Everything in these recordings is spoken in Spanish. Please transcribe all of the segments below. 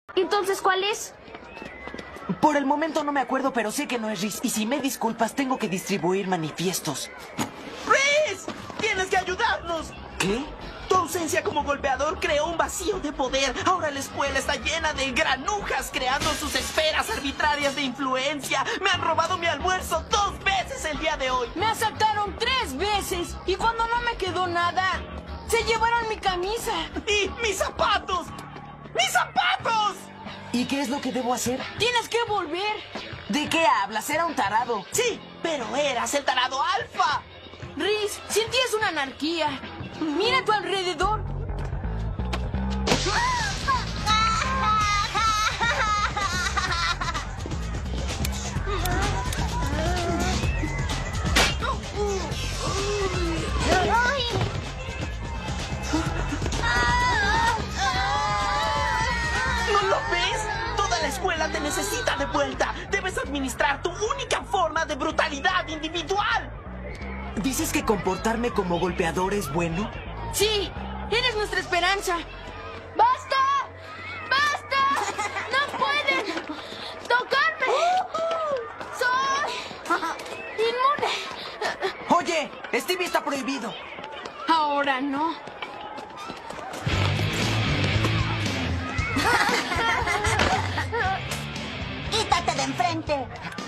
Entonces, ¿cuál es? Por el momento no me acuerdo, pero sé que no es Riz. Y si me disculpas, tengo que distribuir manifiestos. ¡Riz! ¡Tienes que ayudarnos! ¿Qué? Tu ausencia como golpeador creó un vacío de poder. Ahora la escuela está llena de granujas creando sus esferas arbitrarias de influencia. Me han robado mi almuerzo 2 veces el día de hoy. Me asaltaron 3 veces y cuando no me quedó nada, se llevaron mi camisa. ¡Y mis zapatos! ¡Mis zapatos! ¿Y qué es lo que debo hacer? Tienes que volver. ¿De qué hablas? Era un tarado. Sí, pero eras el tarado alfa. Riz, sin ti es una anarquía. Mira a tu alrededor. ¿No lo ves? Toda la escuela te necesita de vuelta. Debes administrar tu única forma de brutalidad individual. ¿Dices que comportarme como golpeador es bueno? Sí, eres nuestra esperanza. ¡Basta! ¡Basta! ¡No pueden tocarme! ¡Soy inmune! Oye, Stevie está prohibido. Ahora no. ¡Quítate de enfrente!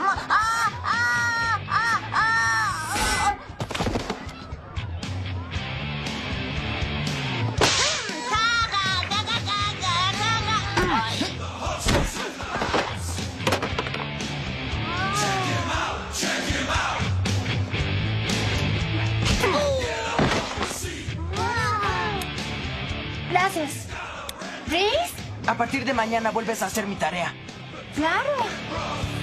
Gracias. ¿Riz? A partir de mañana vuelves a hacer mi tarea. Claro.